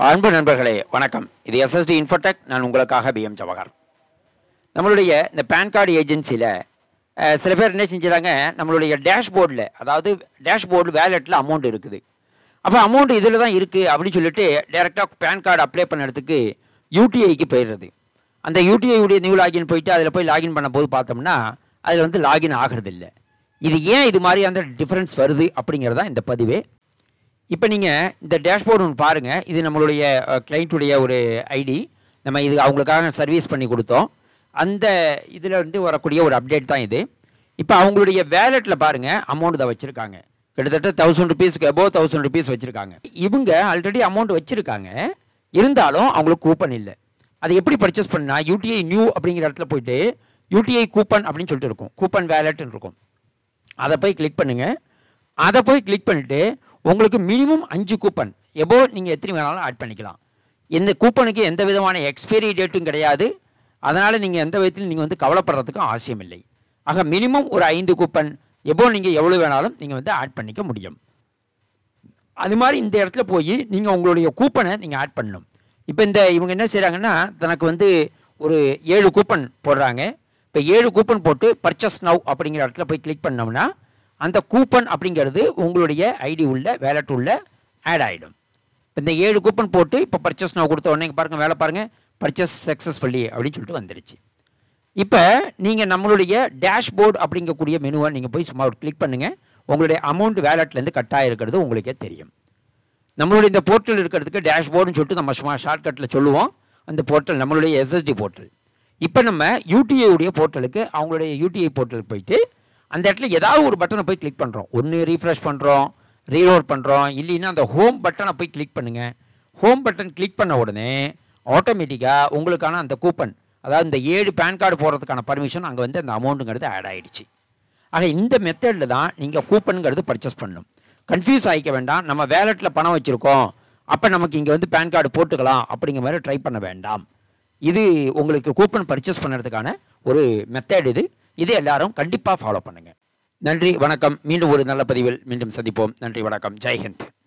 அன்பு நண்பர்களே வணக்கம். இது SSDINFOTECH. நான் உங்களுக்காக BM ஜவஹர். நம்மளுடைய இந்த பேன் கார்டு ஏஜென்சியில் சில பேர் என்ன செஞ்சுறாங்க, நம்மளுடைய டேஷ்போர்டில், அதாவது டேஷ்போர்டு வேலெட்டில் அமௌண்ட் இருக்குது. அப்போ அமௌண்ட் இதில் தான் இருக்குது அப்படின்னு சொல்லிட்டு டேரெக்டாக பேன் கார்டு அப்ளை பண்ணுறதுக்கு UTIக்கு போயிடுறது. அந்த UTI உடைய நியூ லாகின் போயிட்டு அதில் போய் லாகின் பண்ணும்போது பார்த்தோம்னா அதில் வந்து லாகின் ஆகிறதில்லை. இது ஏன் இது மாதிரி அந்த டிஃப்ரென்ஸ் வருது அப்படிங்கிறதான் இந்த பதிவே. இப்போ நீங்கள் இந்த டேஷ்போர்டு ஒன்று பாருங்கள். இது நம்மளுடைய கிளைண்ட்டுடைய ஒரு ஐடி. நம்ம இது அவங்களுக்காக சர்வீஸ் பண்ணி கொடுத்தோம். அந்த இதில் இருந்து வரக்கூடிய ஒரு அப்டேட் தான் இது. இப்போ அவங்களுடைய வேலெட்டில் பாருங்கள், அமௌண்ட் தான் வச்சுருக்காங்க. கிட்டத்தட்ட 1000 rupeesக்கு above 1000 rupees வச்சுருக்காங்க. இவங்க ஆல்ரெடி அமௌண்ட் வச்சுருக்காங்க, இருந்தாலும் அவங்களுக்கு கூப்பன் இல்லை. அதை எப்படி பர்ச்சேஸ் பண்ணால், UTI நியூ அப்படிங்கிற இடத்துல போய்ட்டு UTI கூப்பன் அப்படின்னு சொல்லிட்டு இருக்கும், கூப்பன் வேலெட்னு இருக்கும். அதை போய் கிளிக் பண்ணுங்கள். அதை போய் கிளிக் பண்ணிவிட்டு உங்களுக்கு மினிமம் 5 கூப்பன் எபோ நீங்கள் எத்தனை வேணாலும் ஆட் பண்ணிக்கலாம். இந்த கூப்பனுக்கு எந்த விதமான எக்ஸ்பைரி டேட்டும் கிடையாது. அதனால் நீங்கள் எந்த விதத்திலும் நீங்கள் வந்து கவலைப்படுறதுக்கும் அவசியம் இல்லை. ஆக மினிமம் ஒரு 5 கூப்பன் எபோ நீங்கள் எவ்வளோ வேணாலும் நீங்கள் வந்து ஆட் பண்ணிக்க முடியும். அது மாதிரி இந்த இடத்துல போய் நீங்கள் உங்களுடைய கூப்பனை நீங்கள் ஆட் பண்ணணும். இப்போ இவங்க என்ன செய்கிறாங்கன்னா, தனக்கு வந்து ஒரு 7 கூப்பன் போடுறாங்க. இப்போ 7 கூப்பன் போட்டு பர்ச்சேஸ் நவ் அப்படிங்கிற இடத்துல போய் கிளிக் பண்ணோம்னா அந்த கூப்பன் அப்படிங்கிறது உங்களுடைய ஐடி உள்ள வேலெட் உள்ள ஆட் ஆகிடும். இந்த 7 கூப்பன் போட்டு இப்போ பர்ச்சேஸ் நவ் கொடுத்த உடனே பாருங்கள், வேலை பாருங்கள், பர்ச்சேஸ் சக்ஸஸ்ஃபுல்லி அப்படின்னு சொல்லிட்டு வந்துடுச்சு. இப்போ நீங்கள் நம்மளுடைய டேஷ்போர்டு அப்படிங்கக்கூடிய மெனுவை நீங்கள் போய் சும்மா ஒரு கிளிக் பண்ணுங்கள். உங்களுடைய அமௌண்ட் வேலெட்லேருந்து கட் ஆகிருக்கிறது உங்களுக்கே தெரியும். நம்மளுடைய இந்த போர்ட்டல் இருக்கிறதுக்கு டேஷ்போர்டுன்னு சொல்லிட்டு நம்ம சும்மா ஷார்ட்கட்டில் சொல்லுவோம். அந்த போர்ட்டல் நம்மளுடைய SSD போர்ட்டல். இப்போ நம்ம UTI உடைய போர்ட்டலுக்கு, அவங்களுடைய UTI போர்ட்டலுக்கு போயிட்டு அந்த இடத்துல ஏதாவது ஒரு பட்டனை போய் கிளிக் பண்ணுறோம். ஒன்று ரீஃப்ரெஷ் பண்ணுறோம், ரீலோட் பண்ணுறோம், இல்லைன்னா அந்த ஹோம் பட்டனை போய் கிளிக் பண்ணுங்கள். ஹோம் பட்டன் கிளிக் பண்ண உடனே ஆட்டோமேட்டிக்காக உங்களுக்கான அந்த கூப்பன், அதாவது இந்த 7 பேன் கார்டு போடுறதுக்கான பர்மிஷன் அங்கே வந்து அந்த அமௌண்ட்டுங்கிறது ஆட் ஆகிடுச்சு. ஆக இந்த மெத்தடில் தான் நீங்கள் கூப்பனுங்கிறது பர்ச்சேஸ் பண்ணணும். கன்ஃபியூஸ் ஆகிக்க வேண்டாம். நம்ம வேலெட்டில் பணம் வச்சுருக்கோம், அப்போ நமக்கு இங்கே வந்து பேன் கார்டு போட்டுக்கலாம் அப்படிங்கிற மாதிரி ட்ரை பண்ண வேண்டாம். இது உங்களுக்கு கூப்பன் பர்ச்சேஸ் பண்ணுறதுக்கான ஒரு மெத்தட் இது. இதை எல்லாரும் கண்டிப்பாக ஃபாலோ பண்ணுங்கள். நன்றி, வணக்கம். மீண்டும் ஒரு நல்ல பதிவில் மீண்டும் சந்திப்போம். நன்றி, வணக்கம். ஜெய் ஹிந்த்.